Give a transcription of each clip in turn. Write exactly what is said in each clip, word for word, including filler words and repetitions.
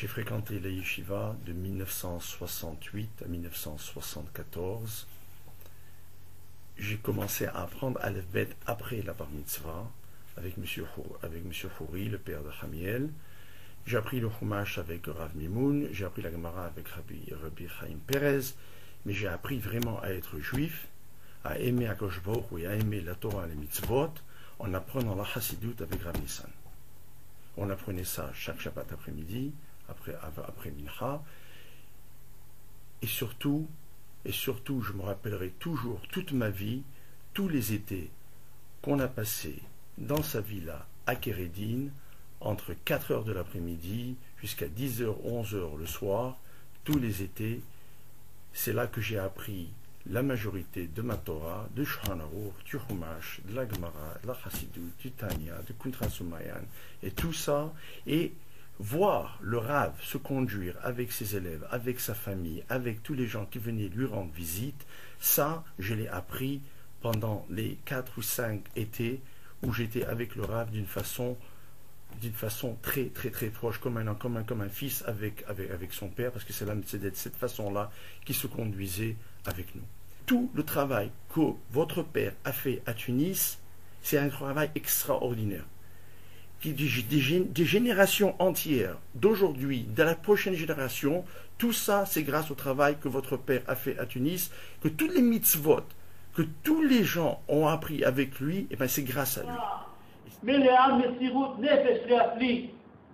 J'ai fréquenté la yeshiva de mille neuf cent soixante-huit à mille neuf cent soixante-quatorze. J'ai commencé à apprendre à l'Alphabet après la bar mitzvah avec M. avec Monsieur Khouri, le père de Hamiel. J'ai appris le Chumash avec Rav Mimoun, j'ai appris la Gemara avec Rabbi, Rabbi Chaim Perez, mais j'ai appris vraiment à être juif, à aimer Akadosh Baruch Hu et à aimer la Torah et les mitzvot en apprenant la Chassidut avec Rav Nissan. On apprenait ça chaque Shabbat après-midi, après, après Mincha, et surtout, et surtout, je me rappellerai toujours toute ma vie, tous les étés qu'on a passés dans sa villa à Kérédine, entre quatre heures de l'après-midi jusqu'à dix heures, onze heures le soir, tous les étés. C'est là que j'ai appris la majorité de ma Torah, de Shulchan Aruch, du Chumash, de la Gemara, de la Chassidut, du Tanya, de Kuntra Sumayan, et tout ça, et voir le Rav se conduire avec ses élèves, avec sa famille, avec tous les gens qui venaient lui rendre visite, ça, je l'ai appris pendant les quatre ou cinq étés où j'étais avec le Rav d'une façon d'une façon très très très proche, comme un, comme un, comme un fils avec, avec, avec son père, parce que c'est de cette façon-là qu'il se conduisait avec nous. Tout le travail que votre père a fait à Tunis, c'est un travail extraordinaire. Qui, des, des, des générations entières, d'aujourd'hui, de la prochaine génération, tout ça, c'est grâce au travail que votre père a fait à Tunis, que tous les mitzvot, que tous les gens ont appris avec lui, et ben c'est grâce à lui. מלאה מסירות נפש להפליא.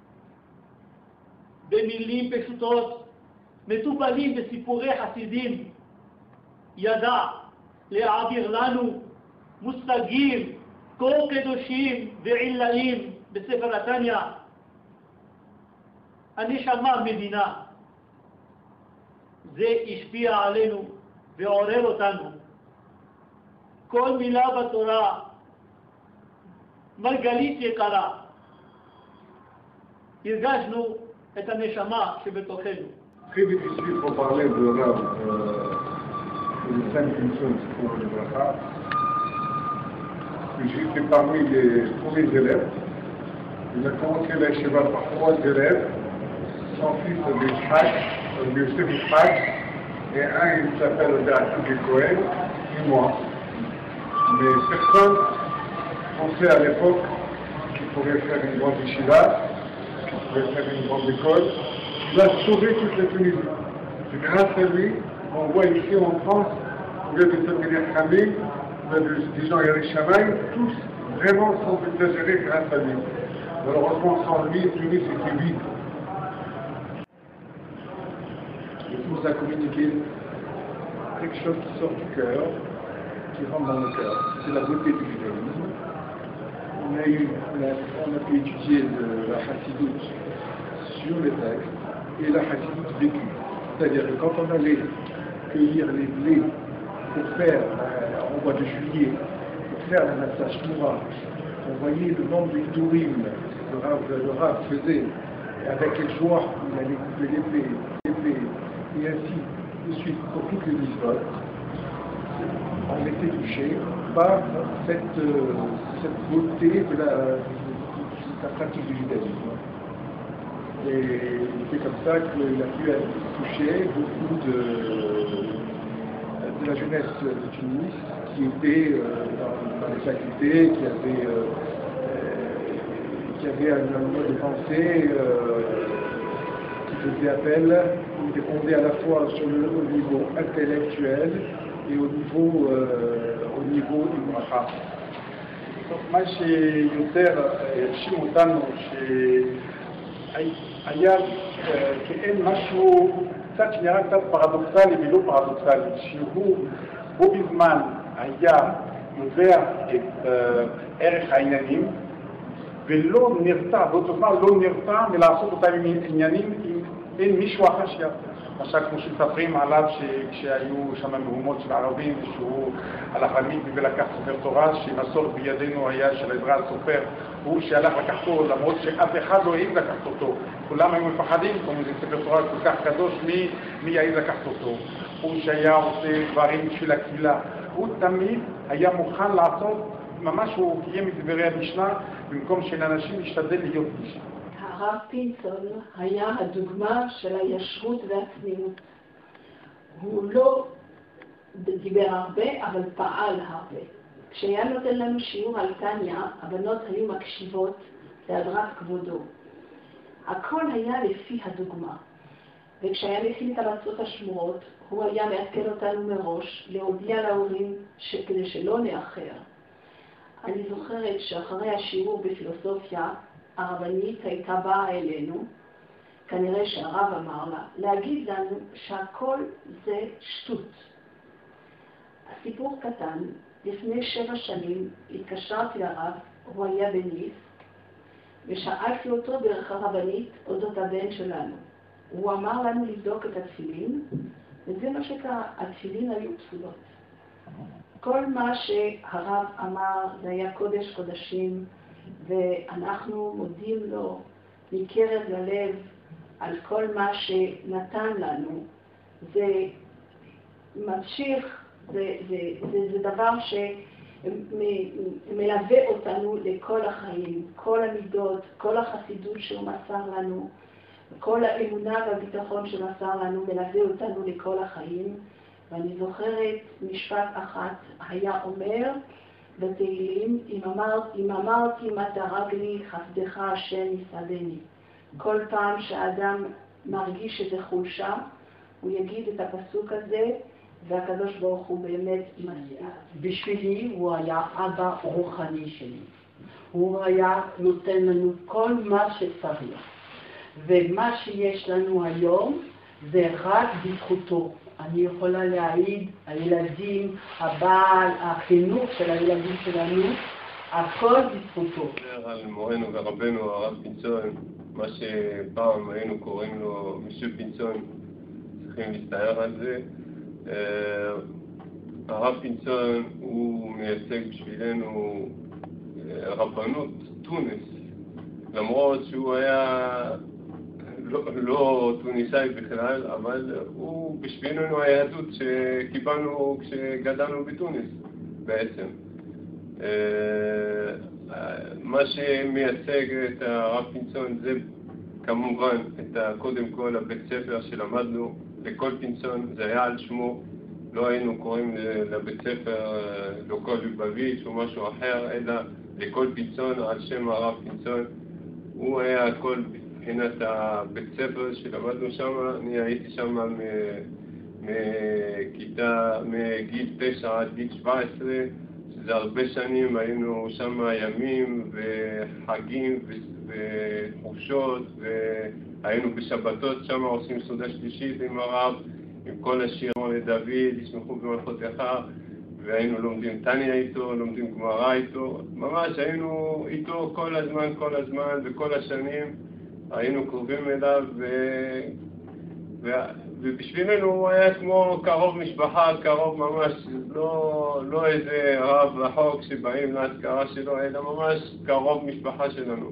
במילים פשוטות, מטופלים בסיפורי חסידים, ידע להעביר לנו מושגים כה קדושים ועילאיים בספר התניא. הנשמה מבינה. זה השפיע עלינו ועורר אותנו. כל מילה בתורה מרגלית יקרה, הרגשנו את הנשמה שבתוכנו. Très difficile pour parler de Rav, euh, les cinq personnes pour le Bracha. J'étais parmi les premiers élèves. Il a commencé la yeshiva par trois élèves, son fils de Shak, de Yosef Shak, et un il s'appelle Beatou Cohen, et moi. Mais personne pensait à l'époque qu'il pourrait faire une grande yeshiva, qu'il pourrait faire une grande école. Il a sauvé toute la Tunisie. C'est grâce à lui qu'on voit ici en France, au lieu de devenir Khamil, des gens Yerushalayim, tous vraiment sont exagérés grâce à lui. Malheureusement, sans lui, Tunis était vide. Il nous a communiqué quelque chose qui sort du cœur, qui rentre dans le cœur. C'est la beauté du judaïsme. On a, eu, on, a, on a pu étudier de la Chassidut sur les textes et la Chassidut vécue. C'est-à-dire que quand on allait cueillir les blés pour faire, euh, en mois de juillet, pour faire la massage Moura, on voyait le nombre de tourim que le Rav, le Rav faisait, et avec quelle joie il allait couper les blés, les blés, et ainsi de suite pour toutes les mitzvot. On était touché par cette, euh, cette beauté de la, de la pratique du judaïsme. Et c'est comme ça qu'il a pu toucher beaucoup de, de la jeunesse de Tunis qui était euh, dans, dans les facultés, qui avait, euh, qui avait un, un mode de pensée euh, qui faisait appel, qui répondait à la fois sur le, au niveau intellectuel et au niveau, euh, au niveau du bracha. מה שיותר הרשים אותנו שהיה כאין משהו קצת שנראה קצת פרדוקסלי ולא פרדוקסלי, שהוא בו בזמן היה יודע את ערך העניינים ולא נרתע, באותו זמן לא נרתע מלעשות אותם עניינים אם אין מישהו אחר שיעשה. למשל כמו שמספרים עליו שכשהיו שם מהומות של ערבים שהוא הלך למקווה ולקח סופר תורה, שמסורת בידינו היה של עזרא הסופר, הוא שהלך לקחתו למרות שאף אחד לא העז לקחת אותו, כולם היו מפחדים, כמו זה ספר תורה כל כך קדוש, מי, מי יעז לקחת אותו? הוא שהיה עושה דברים בשביל הקהילה, הוא תמיד היה מוכן לעשות, ממש הוא קיים את דברי המשנה, במקום של אנשים להשתדל להיות איש. הרב פינסון היה הדוגמה של הישרות והצניעות. הוא לא דיבר הרבה, אבל פעל הרבה. כשהיה נותן לנו שיעור על טניה, הבנות היו מקשיבות להדרת כבודו. הכל היה לפי הדוגמה. וכשהיה מכין את המצות השמורות, הוא היה מעדכן אותנו מראש, להודיע להורים כדי שלא נאחר. אני זוכרת שאחרי השיעור בפילוסופיה, הרבנית הייתה באה אלינו, כנראה שהרב אמר לה, להגיד לנו שהכל זה שטות. הסיפור קטן, לפני שבע שנים התקשרתי לרב, הוא היה בניס, ושאלתי אותו דרך הרבנית אודות הבן שלנו. הוא אמר לנו לבדוק את התפילין, וזה מה שקרה, התפילין היו תפולות. כל מה שהרב אמר זה היה קודש קודשים, ואנחנו מודים לו מקרב ללב על כל מה שנתן לנו. זה ממשיך, זה, זה, זה, זה דבר שמלווה אותנו לכל החיים, כל המידות, כל החסידות שהוא מסר לנו, כל האמונה והביטחון שמסר לנו מלווה אותנו לכל החיים. ואני זוכרת משפט אחת, היה אומר בתהילים, אם, אמר, אם אמרתי מה דרג לי חסדך השם יסעדני. כל פעם שהאדם מרגיש שזה חולשה, הוא יגיד את הפסוק הזה, והקדוש ברוך הוא באמת מסעד. בשבילי הוא היה אבא רוחני שלי. הוא היה נותן לנו כל מה שצריך. ומה שיש לנו היום זה רק בזכותו. אני יכולה להעיד, הילדים, הבעל, החינוך של הילדים שלנו, הכל בזכותו. על מורנו ורבנו הרב פינסון, מה שפעם היינו קוראים לו מישהו פינסון, צריכים להסתער על זה. הרב פינסון הוא מייצג בשבילנו רבנות טוניס, למרות שהוא היה לא, לא טוניסאי בכלל, אבל הוא בשבילנו היהדות שקיבלנו כשגדלנו בטוניס בעצם. מה שמייצג את הרב פינסון זה כמובן את קודם כל הבית ספר שלמדנו, לכל פינסון זה היה על שמו, לא היינו קוראים לבית ספר לוקול לובביץ' או משהו אחר, אלא לכל פינסון על שם הרב פינסון. הוא היה הכל מבחינת הבית ספר שלמדנו שם. אני הייתי שם מכיתה, מגיל תשע עד גיל שבע עשרה, שזה הרבה שנים, היינו שם ימים וחגים וחופשות, והיינו בשבתות שם עושים סעודה שלישית עם הרב, עם כל השירים לדוד, ישמחו במלכותך, והיינו לומדים טניה איתו, לומדים גמרא איתו, ממש היינו איתו כל הזמן, כל הזמן, וכל השנים היינו קרובים אליו, ו... ו... ובשבילנו הוא היה כמו קרוב משפחה, קרוב ממש, לא, לא איזה רב רחוק שבאים להזכרה שלו, אלא ממש קרוב משפחה שלנו.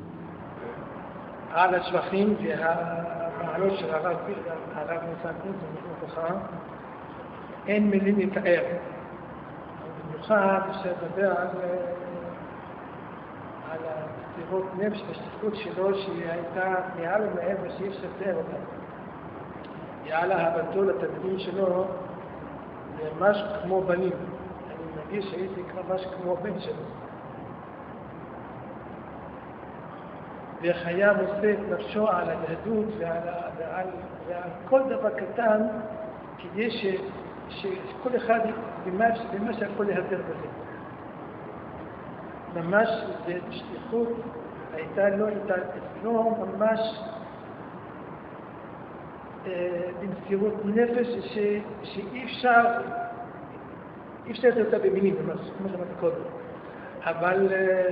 על השבחים והמעלות של הרב הרב ניסן פינסון מתוכה, אין מילים לתאר. במיוחד כשדבר על, על הסתירות נפש והשתתפות שלו, שהיא הייתה מעל ומעבר שאי אפשר לתאר אותה. יעלה אהבתו לתלמידים שלו ממש כמו בנים. אני מרגיש שהייתי ממש כמו בן שלו. וחיה מוסה את נפשו על היהדות ועל, ועל, ועל כל דבר קטן, כדי ש, שכל אחד במה, במה שהכל להדר בזה. ממש בשליחות הייתה לו, הייתה אצלו ממש במסירות נפש ש, שאי אפשר, אי אפשר לתת אותה במילים, כמו שאמרתי קודם. אבל,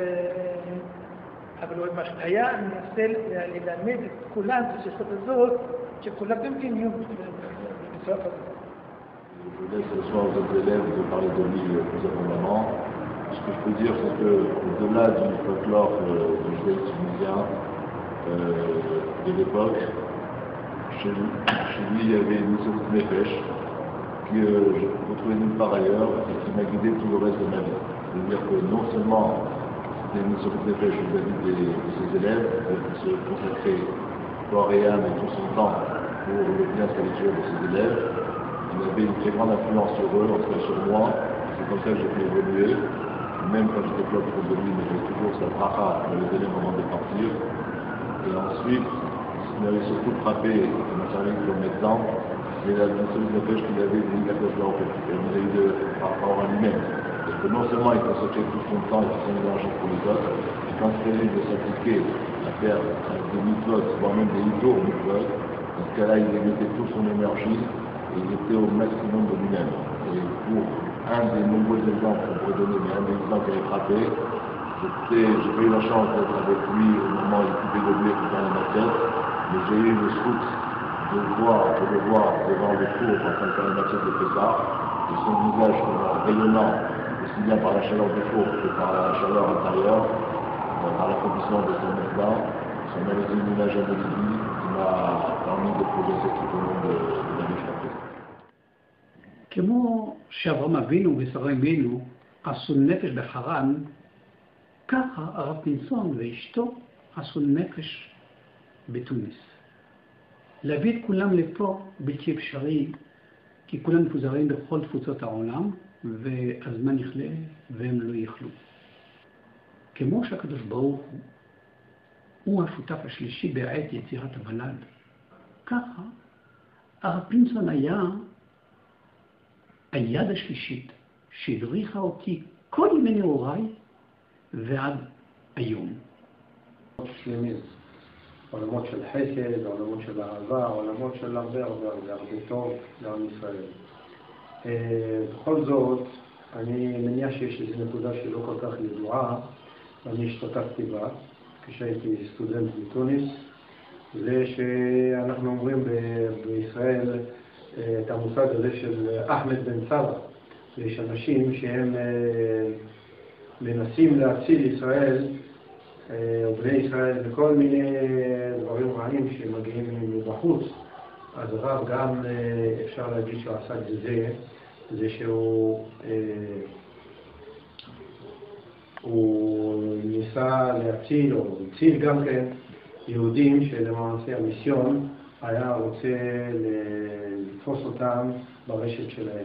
אבל הוא היה מנסה ללמד את כולם את השליחות הזאת, שכולם גם כן יהיו בסוף הזה. Je laisse le soir aux autres élèves de parler de lui plus abondamment. Ce que je peux dire, c'est qu'au-delà du folklore euh, du jouet tunisien euh, de l'époque, chez lui, chez lui, il y avait une sorte de nefesh que euh, je ne retrouvais nulle part ailleurs et qui m'a guidé tout le reste de ma vie. C'est-à-dire que non seulement c'était une sorte de pêche vis-à-vis de ses élèves, de se consacrer corps et âme et tout son temps pour le bien spirituel de ses élèves. Il avait une très grande influence sur eux, en tout cas sur moi. C'est comme ça que j'ai pu évoluer. Même quand j'étais club pour de lui, mais j'avais toujours sa bracha pour les élèves au moment de partir. Et ensuite, ce qui m'avait surtout frappé et qui m'a servi comme exemple, c'est la solide de pêche qu'il avait d'une Kadosh là en fait. Il avait eu de par rapport à lui-même. Parce que non seulement il consacrait tout son temps et tout son énergie pour les autres, mais quand il s'agit de s'appliquer à faire des mitzvot, voire même des histoires aux mitzvot, dans ce cas-là, il mettait toute son énergie et il était au maximum de lui-même. Et pour un des nombreux exemples qu'on pourrait donner, mais un des exemples qui avait frappé, j'ai pas eu la chance d'être avec lui au moment où il occupait de lui dans la matière, mais j'ai eu le souk de voir, de le voir devant le four en train de faire la matière de Pessah, et son visage rayonnant, aussi bien par la chaleur du four que par la chaleur intérieure, par l'accomplissement de son état, son image à lui qui m'a permis de progresser tout au long de, de la vie chaque. כמו שאברהם אבינו ושרה אמנו עשו נפש בחרן, ככה הרב פינסון ואשתו עשו נפש בתוניס. להביא את כולם לפה בלתי אפשרי, כי כולם מפוזרים בכל תפוצות העולם, והזמן יכלה והם לא יכלו. כמו שהקדוש ברוך הוא, הוא השותף השלישי בעת יצירת הוולד, ככה הרב פינסון היה היד השלישית שהדריכה אותי כל ימי נעוריי ועד היום. שלמים, עולמות של חסד, עולמות של אהבה, עולמות של הרבה הרבה הרבה הרבה טוב לעם ישראל. בכל זאת, אני מניח שיש איזו נקודה שלא כל כך ידועה, ואני השתתפתי בה כשהייתי סטודנט בתוניס, זה שאנחנו אומרים בישראל את המושג הזה של אחמד בן סבא. יש אנשים שהם מנסים להציל ישראל, או בני ישראל, בכל מיני דברים רעים שמגיעים מבחוץ. אז הרב גם אפשר להגיד שהוא עשה את זה, זה שהוא הוא ניסה להציל, או הציל גם כן, יהודים שלמעשה המיסיון היה רוצה לתפוס אותם ברשת שלהם.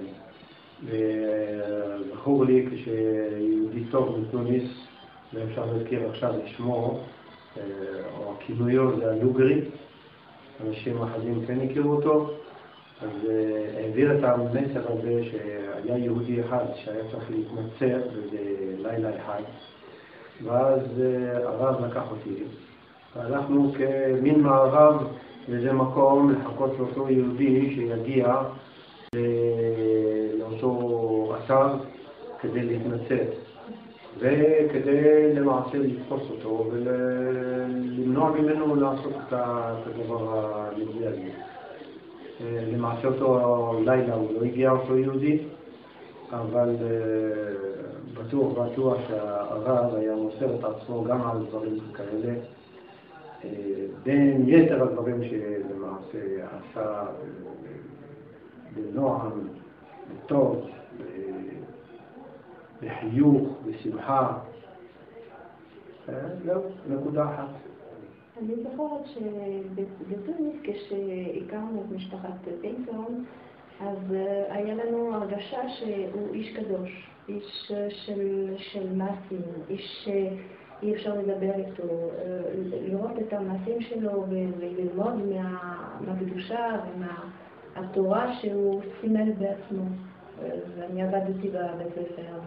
וזכור לי כשיהודי טוב מתוניס, ואפשר להזכיר עכשיו לשמו, או הכינויו זה הלוגרי, אנשים אחדים כן הכירו אותו, אז העביר את המסר הזה שהיה יהודי אחד שהיה צריך להתנצר בלילה אחד, ואז הרב לקח אותי. והלכנו כמין מערב לאיזה מקום לחכות לאותו יהודי שיגיע לאותו אתר כדי להתנצר, וכדי למעשה לתפוס אותו ולמנוע ממנו לעשות את הדבר הנגדי הזה. למעשה אותו לילה הוא לא הגיע אותו יהודי, אבל בטוח בטוח שהרב היה מוסר את עצמו גם על דברים כאלה. בין יתר הדברים שלמעשה עשה בנועם, בטוב, בחיוך, בשמחה. לא, נקודה אחת. אני זוכרת שבתוניס כשהכרנו את משפחת פינסון, אז היה לנו הרגשה שהוא איש קדוש, איש של, של מעשים, איש שאי אפשר לדבר איתו, לראות את המעשים שלו וללמוד מה, מהקדושה ומהתורה שהוא סימל בעצמו. ואני עבדתי בבית ספר,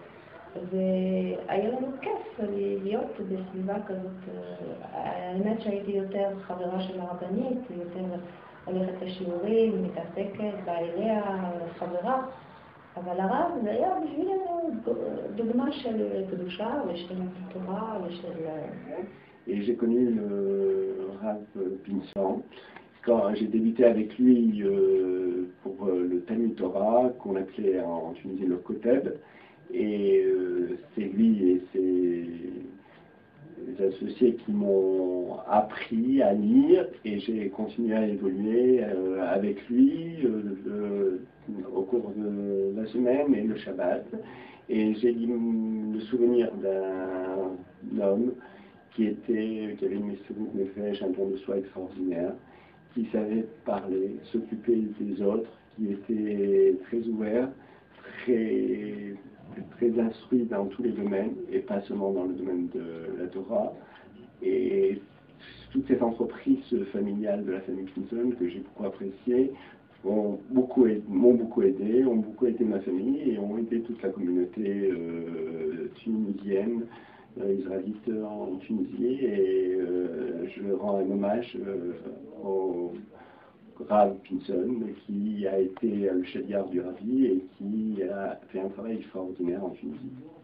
והיה לנו כיף להיות בסביבה כזאת. האמת שהייתי יותר חברה של הרבנית, יותר הולכת לשיעורים, מתעסקת, בעיריה, חברה, אבל הרב זה היה בשבילנו דוגמה של קדושה ושל תורה ושל... Et j'ai connu le Rav Pinson quand j'ai débuté avec lui euh, pour euh, le Talmud Torah, qu'on appelait en Tunisie le Koteb, et euh, c'est lui et ses, ses associés qui m'ont appris à lire, et j'ai continué à évoluer euh, avec lui. Euh, le, au cours de la semaine et le Shabbat. Et j'ai le souvenir d'un homme qui, était, qui avait une message, un don de soi extraordinaire, qui savait parler, s'occuper des autres, qui était très ouvert, très, très instruit dans tous les domaines, et pas seulement dans le domaine de la Torah. Et toute cette entreprise familiale de la famille Pinson, que j'ai beaucoup appréciée, m'ont beaucoup, beaucoup aidé, ont beaucoup aidé ma famille et ont aidé toute la communauté euh, tunisienne, euh, israélite en Tunisie. Et euh, je rends un hommage euh, au Rav Pinson, qui a été le chaliard du Ravi et qui a fait un travail extraordinaire en Tunisie.